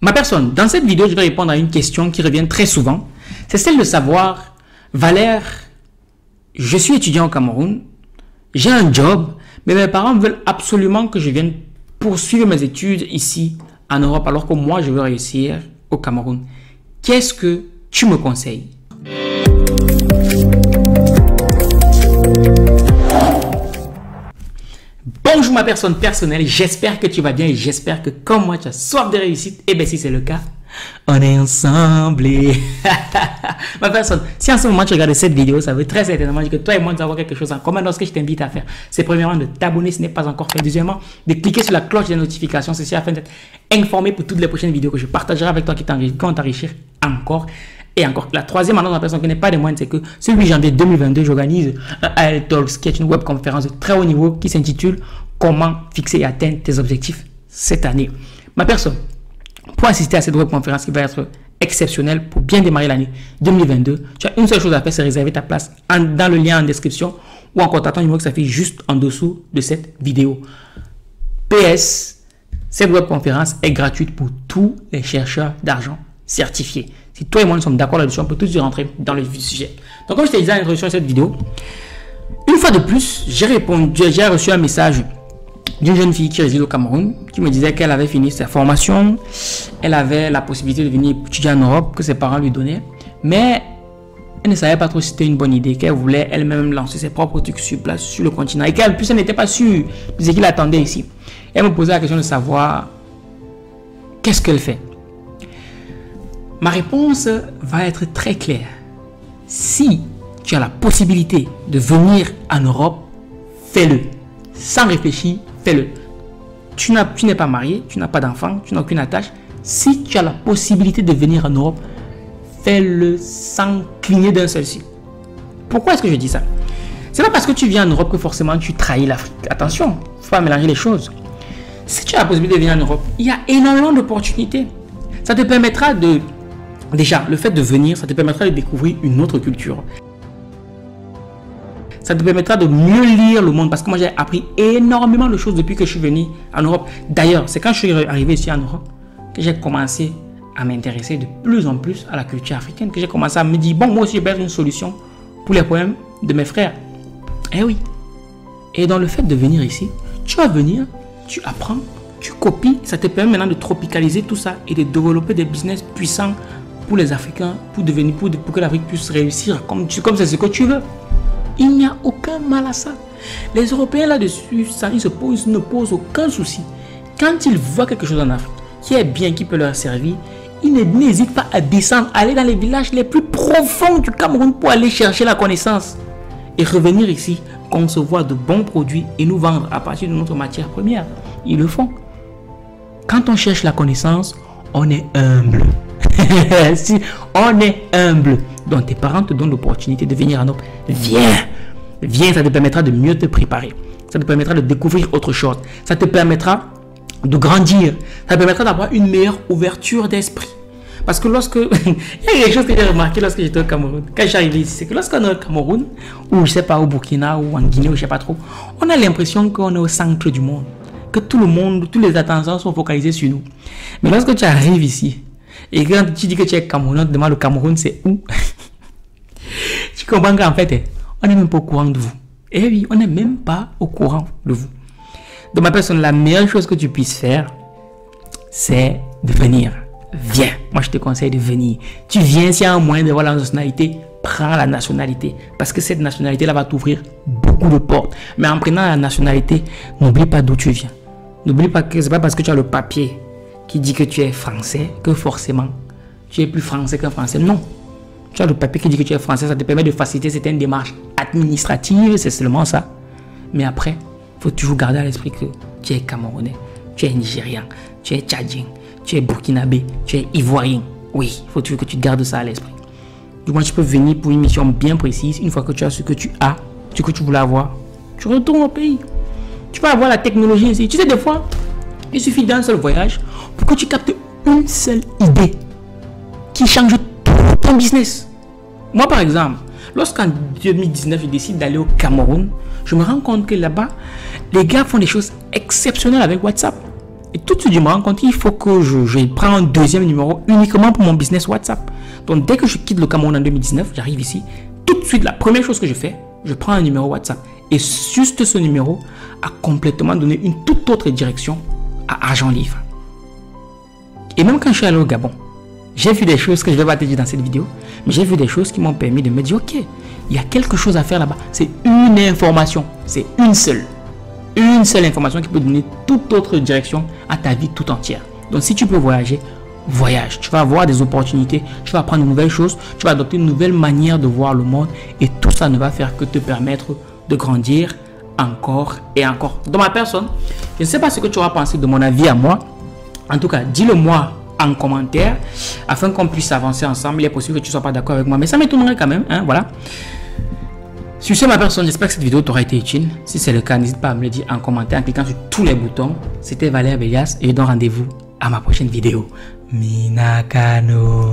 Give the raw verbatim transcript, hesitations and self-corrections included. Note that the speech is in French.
Ma personne, dans cette vidéo, je vais répondre à une question qui revient très souvent. C'est celle de savoir, Valère, je suis étudiant au Cameroun, j'ai un job, mais mes parents veulent absolument que je vienne poursuivre mes études ici en Europe, alors que moi, je veux réussir au Cameroun. Qu'est-ce que tu me conseilles? Bonjour ma personne personnelle, j'espère que tu vas bien et j'espère que comme moi tu as soif de réussite. Et bien si c'est le cas, on est ensemble. Ma personne, si en ce moment tu regardes cette vidéo, ça veut très certainement dire que toi et moi nous avons quelque chose en commun. Donc ce que je t'invite à faire, c'est premièrement de t'abonner si ce n'est pas encore fait. Deuxièmement, de cliquer sur la cloche des notifications, ceci afin d'être informé pour toutes les prochaines vidéos que je partagerai avec toi qui vont t'enrichir encore. Et encore, la troisième annonce, la personne qui n'est pas des moindres, c'est que ce huit janvier deux mille vingt-deux, j'organise un A L Talks, qui est une webconférence de très haut niveau qui s'intitule Comment fixer et atteindre tes objectifs cette année. Ma personne, pour assister à cette webconférence qui va être exceptionnelle pour bien démarrer l'année deux mille vingt-deux, tu as une seule chose à faire, c'est réserver ta place en, dans le lien en description ou encore t'attends numéro qui s'affiche juste en dessous de cette vidéo. P S, cette webconférence est gratuite pour tous les chercheurs d'argent certifiés. Si toi et moi nous sommes d'accord là-dessus, on peut tout de suite rentrer dans le vif du sujet. Donc comme je t'ai dit dans l'introduction de cette vidéo, une fois de plus, j'ai répondu, j'ai reçu un message d'une jeune fille qui réside au Cameroun, qui me disait qu'elle avait fini sa formation, elle avait la possibilité de venir étudier en Europe, que ses parents lui donnaient, mais elle ne savait pas trop si c'était une bonne idée, qu'elle voulait elle-même lancer ses propres trucs sur place, sur le continent, et qu'elle, plus elle n'était pas sûre de ce qu'il attendait ici. Elle me posait la question de savoir qu'est-ce qu'elle fait. Ma réponse va être très claire. Si tu as la possibilité de venir en Europe, fais-le. Sans réfléchir, fais-le. Tu n'es pas marié, tu n'as pas d'enfant, tu n'as aucune attache. Si tu as la possibilité de venir en Europe, fais-le sans cligner d'un seul cil. Pourquoi est-ce que je dis ça? C'est pas parce que tu viens en Europe que forcément tu trahis l'Afrique. Attention, il ne faut pas mélanger les choses. Si tu as la possibilité de venir en Europe, il y a énormément d'opportunités. Ça te permettra de... Déjà, le fait de venir, ça te permettra de découvrir une autre culture. Ça te permettra de mieux lire le monde parce que moi j'ai appris énormément de choses depuis que je suis venu en Europe. D'ailleurs, c'est quand je suis arrivé ici en Europe que j'ai commencé à m'intéresser de plus en plus à la culture africaine, que j'ai commencé à me dire, bon, moi aussi je peux être une solution pour les problèmes de mes frères. Eh oui. Et dans le fait de venir ici, tu vas venir, tu apprends, tu copies, ça te permet maintenant de tropicaliser tout ça et de développer des business puissants pour les Africains, pour devenir, pour, pour que l'Afrique puisse réussir comme c'est comme ce que tu veux. Il n'y a aucun mal à ça. Les Européens là-dessus, ça, ils, se posent, ils ne posent aucun souci. Quand ils voient quelque chose en Afrique qui est bien, qui peut leur servir, ils n'hésitent pas à descendre, aller dans les villages les plus profonds du Cameroun pour aller chercher la connaissance. Et revenir ici, concevoir de bons produits et nous vendre à partir de notre matière première. Ils le font. Quand on cherche la connaissance, on est humble. Si on est humble, donc tes parents te donnent l'opportunité de venir en Europe, viens, viens, ça te permettra de mieux te préparer, ça te permettra de découvrir autre chose, ça te permettra de grandir, ça te permettra d'avoir une meilleure ouverture d'esprit. Parce que lorsque, il y a quelque chose que j'ai remarqué lorsque j'étais au Cameroun, quand j'arrive ici, c'est que lorsqu'on est au Cameroun, ou je sais pas, au Burkina, ou en Guinée, ou je sais pas trop, on a l'impression qu'on est au centre du monde, que tout le monde, toutes les attentions sont focalisées sur nous. Mais lorsque tu arrives ici, et quand tu dis que tu es Camerounais, on te demande le Cameroun c'est où? Tu comprends qu'en fait, on n'est même pas au courant de vous. Et oui, on n'est même pas au courant de vous. Donc ma personne, la meilleure chose que tu puisses faire, c'est de venir. Viens. Moi, je te conseille de venir. Tu viens, s'il y a un moyen d'avoir la nationalité, prends la nationalité. Parce que cette nationalité-là va t'ouvrir beaucoup de portes. Mais en prenant la nationalité, n'oublie pas d'où tu viens. N'oublie pas que ce n'est pas parce que tu as le papier qui dit que tu es français, que forcément tu es plus français qu'un français. Non. Tu as le papier qui dit que tu es français, ça te permet de faciliter certaines démarches administratives, c'est seulement ça. Mais après, il faut toujours garder à l'esprit que tu es Camerounais, tu es Nigérian, tu es Tchadien, tu es Burkinabé, tu es Ivoirien. Oui, il faut toujours que tu gardes ça à l'esprit. Du moins, tu peux venir pour une mission bien précise. Une fois que tu as ce que tu as, ce que tu voulais avoir, tu retournes au pays. Tu vas avoir la technologie ici. Tu sais, des fois, il suffit d'un seul voyage pour que tu captes une seule idée qui change tout ton business. Moi, par exemple, lorsqu'en deux mille dix-neuf, je décide d'aller au Cameroun, je me rends compte que là-bas, les gars font des choses exceptionnelles avec WhatsApp. Et tout de suite, je me rends compte qu'il faut que je, je prenne un deuxième numéro uniquement pour mon business WhatsApp. Donc, dès que je quitte le Cameroun en deux mille dix-neuf, j'arrive ici. Tout de suite, la première chose que je fais, je prends un numéro WhatsApp. Et juste ce numéro a complètement donné une toute autre direction à Argent Livre. Et même quand je suis allé au Gabon, j'ai vu des choses que je ne vais pas te dire dans cette vidéo, mais j'ai vu des choses qui m'ont permis de me dire, ok, il y a quelque chose à faire là-bas. C'est une information, c'est une seule. Une seule information qui peut donner toute autre direction à ta vie tout entière. Donc si tu peux voyager, voyage. Tu vas avoir des opportunités, tu vas apprendre de nouvelles choses, tu vas adopter une nouvelle manière de voir le monde et tout ça ne va faire que te permettre de grandir encore et encore. Dans ma personne, je ne sais pas ce que tu auras pensé de mon avis à moi. En tout cas, dis-le moi en commentaire afin qu'on puisse avancer ensemble. Il est possible que tu ne sois pas d'accord avec moi, mais ça m'étonnerait quand même. Hein, voilà. Sur ce, ma personne, j'espère que cette vidéo t'aura été utile. Si c'est le cas, n'hésite pas à me le dire en commentaire en cliquant sur tous les boutons. C'était Valère Bélias et je donne rendez-vous à ma prochaine vidéo. Minakano.